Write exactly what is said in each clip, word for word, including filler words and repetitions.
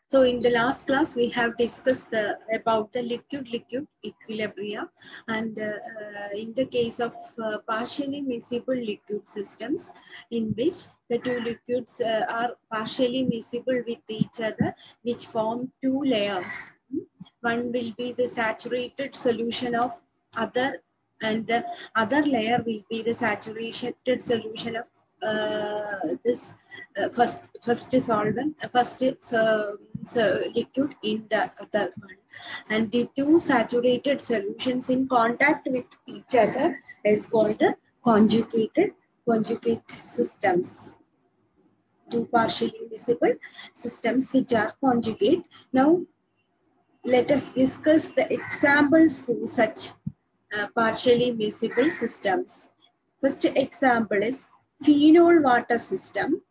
So in the last class, we have discussed the, about the liquid-liquid equilibria, and uh, uh, in the case of uh, partially miscible liquid systems, in which the two liquids uh, are partially miscible with each other, which form two layers. One will be the saturated solution of other, and the other layer will be the saturated solution of uh, this uh, first first solvent, uh, first uh, so liquid in the other one, and the two saturated solutions in contact with each other is called the conjugated conjugate systems. Two partially miscible systems which are conjugate. Now let us discuss the examples for such uh, partially miscible systems. First example is phenol water system.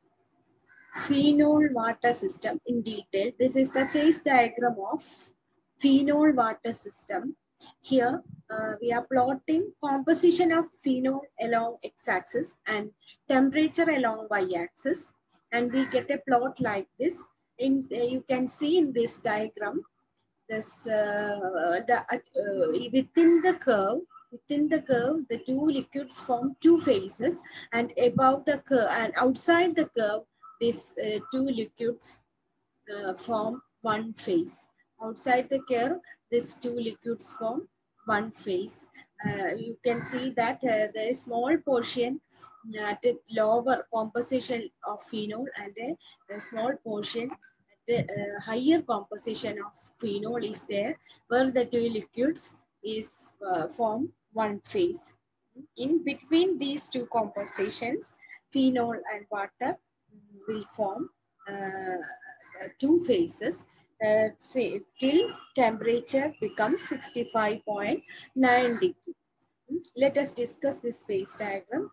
Phenol water system in detail. This is the phase diagram of phenol water system. Here uh, we are plotting composition of phenol along x-axis and temperature along y-axis, and we get a plot like this. In uh, you can see in this diagram this uh, the uh, within the curve within the curve the two liquids form two phases, and above the curve and outside the curve these uh, two liquids uh, form one phase. Outside the curve these two liquids form one phase. Uh, you can see that uh, there is small portion at a lower composition of phenol, and a, a small portion the uh, higher composition of phenol is there, where the two liquids is uh, form one phase. In between these two compositions, phenol and water will form uh, two phases uh, say, till temperature becomes sixty-five point nine degree. Let us discuss this phase diagram.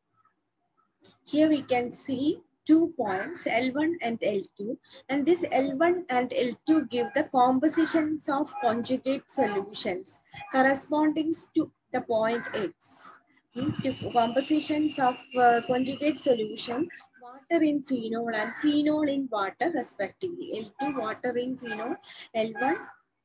Here we can see two points L one and L two, and this L one and L two give the compositions of conjugate solutions corresponding to the point X. To compositions of uh, conjugate solution, water in phenol and phenol in water respectively. L two water in phenol, L one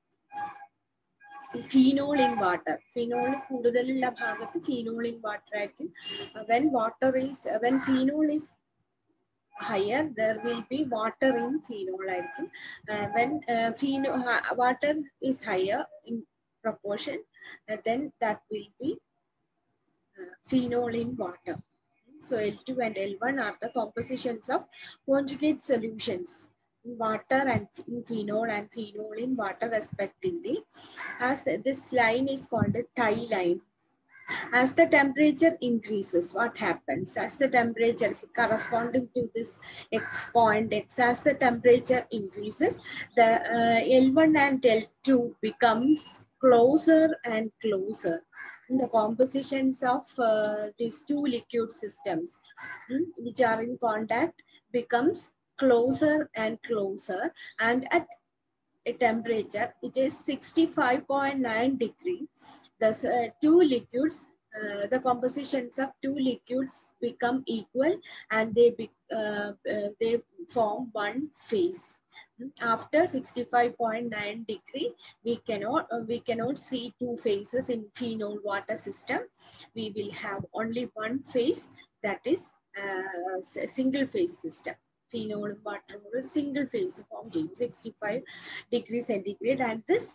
phenol in water. Phenol കൂടുതലുള്ള ഭാഗത്ത് phenol in water ആയിരിക്കും. When water is uh, when phenol is higher, there will be water in phenol. Uh, when uh, phenol uh, water is higher in proportion, uh, then that will be uh, phenol in water. So L two and L one are the compositions of conjugate solutions in water and in phenol and phenol in water respectively. As the, this line is called a tie line. As the temperature increases, what happens? As the temperature corresponding to this X point X, as the temperature increases, the uh, L one and L two becomes closer and closer. The compositions of uh, these two liquid systems hmm, which are in contact becomes closer and closer, and at a temperature which is sixty-five point nine degree, the uh, two liquids, uh, the compositions of two liquids become equal, and they be, uh, uh, they form one phase. After sixty-five point nine degree, we cannot uh, we cannot see two phases in phenol water system. We will have only one phase, that is uh, a single phase system. Phenol water single phase form sixty-five degrees centigrade, and this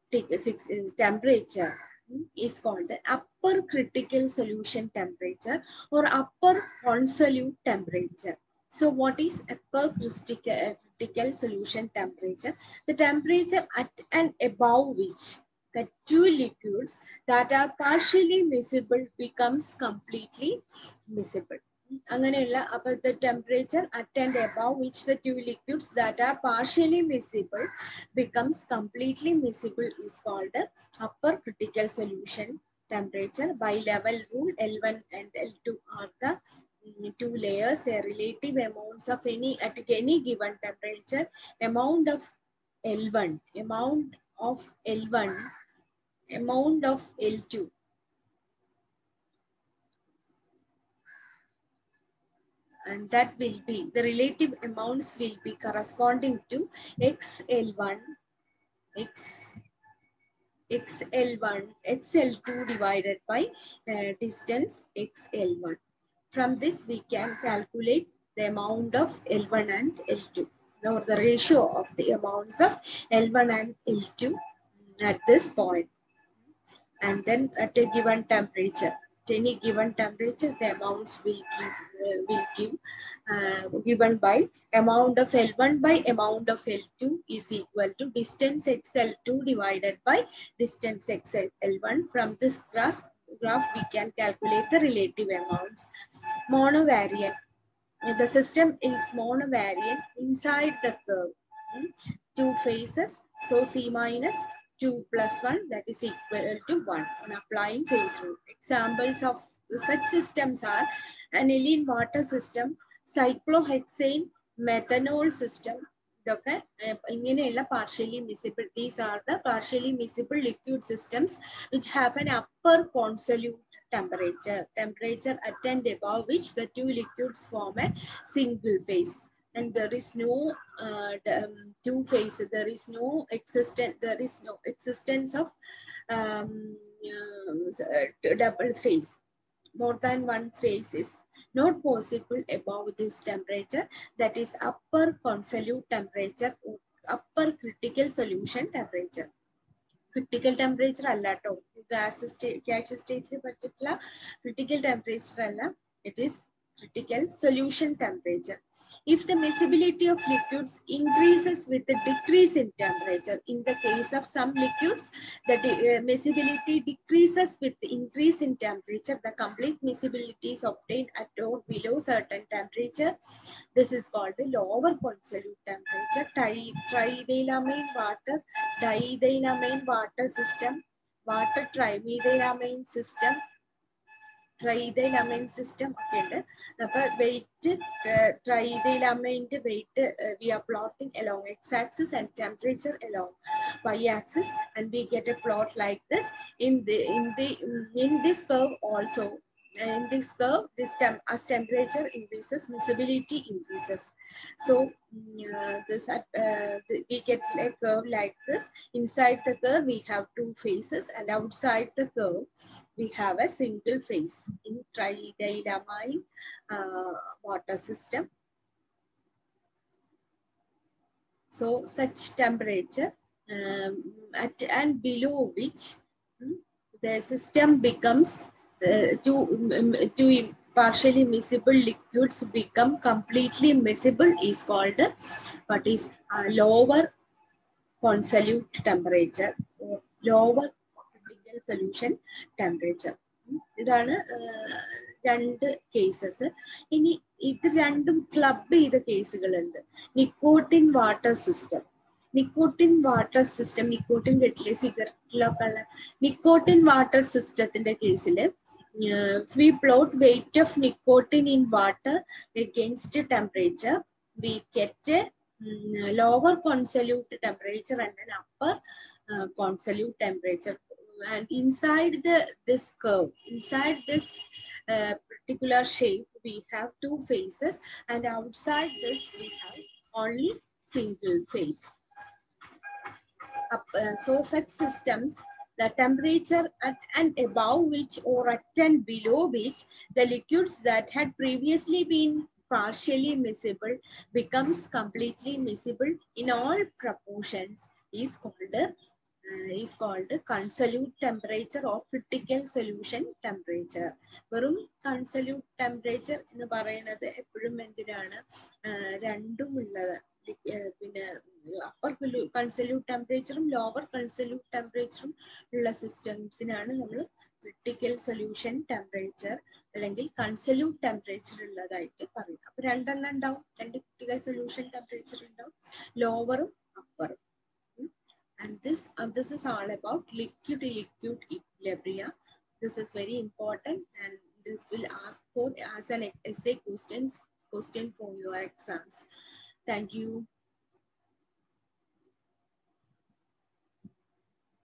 temperature is called the upper critical solution temperature or upper consolute temperature. So what is upper critical solution temperature? The temperature at and above which the two liquids that are partially miscible becomes completely miscible. അങ്ങനെയുള്ള അപ്പോൾ the temperature at and above which the two liquids that are partially miscible becomes completely miscible is called the upper critical solution temperature. By level rule, L one and L two are the two layers. Their relative amounts of any at any given temperature. Amount of L one, amount of L one, amount of L two. and that will be, the relative amounts will be corresponding to X L one, X, X L one, X L two divided by uh, distance X L one. From this, we can calculate the amount of L one and L two, or the ratio of the amounts of L one and L two at this point. And then at a given temperature, at any given temperature, the amounts will give, uh, will give uh, given by amount of L one by amount of L two is equal to distance X L two divided by distance X L one. From this graph, graph we can calculate the relative amounts. Monovariant. The system is monovariant inside the curve. Hmm? Two phases, so C minus two plus one, that is equal to one on applying phase rule. Examples of such systems are aniline water system, cyclohexane methanol system. Okay, partially miscible. These are the partially miscible liquid systems which have an upper consolute temperature, temperature at and above which the two liquids form a single phase. And there is no uh, um, two phases. There is no existence. There is no existence of um, uh, double phase. More than one phase is not possible above this temperature. That is upper consolute temperature, or upper critical solution temperature. Critical temperature alla to gas state gas state le particular critical temperature alla, it is critical solution temperature. If the miscibility of liquids increases with the decrease in temperature, in the case of some liquids, the uh, miscibility decreases with the increase in temperature, the complete miscibility is obtained at or below certain temperature. This is called the lower consolute temperature. Tri triethylamine water, diethylamine water system, water trimethylamine system, triethylamine system okay. Weight uh, triethylamine weight uh, we are plotting along x-axis and temperature along y-axis, and we get a plot like this. In the in the in this curve also, in this curve, this temp as temperature increases, miscibility increases. So uh, this uh, the, we get a curve like this. Inside the curve we have two phases, and outside the curve we have a single phase in triethylamine uh, water system. So such temperature um, at and below which um, the system becomes uh, to, um, to partially miscible liquids become completely miscible is called uh, what is uh, lower consolute temperature or lower critical solution temperature. ഇതാണ് രണ്ട് cases. ഇനി ഇത് രണ്ടും club ചെയ്ത കേസുകളുണ്ട്. Nicotine water system, nicotine water system, nicotine കെട്ടിലെ സിഗരറ്റിലൊക്കെ ഉള്ള നിക്കോട്ടിൻ വാട്ടർ സിസ്റ്റത്തിന്റെ കേസിൽ we plot weight of nicotine in water against temperature, we get a um, lower consolute temperature and an upper uh, consolute temperature. And inside the this curve, inside this uh, particular shape, we have two phases, and outside this we have only single phase. Uh, so such systems, the temperature at and above which or at and below which the liquids that had previously been partially miscible becomes completely miscible in all proportions is called uh, is called consolute temperature or critical solution temperature. വെറും consolute temperature എന്ന് പറയുന്നത് എപ്പോഴും എന്തിനാണ് രണ്ടും ഉള്ളത്, പിന്നെ upper consolute temperature lower consolute temperature ഉള്ള സിസ്റ്റംസിനാണ് നമ്മൾ critical solution temperature അല്ലെങ്കിൽ consolute temperature ഉള്ളതായിട്ട് പറയും. അപ്പൊ രണ്ടെണ്ണം ഉണ്ടാവും, രണ്ട് critical solution temperature ഉണ്ടാവും, ലോവറും അപ്പറും. And this uh, this is all about liquid liquid equilibria. This is very important, and this will ask for as an essay questions question for your exams. Thank you.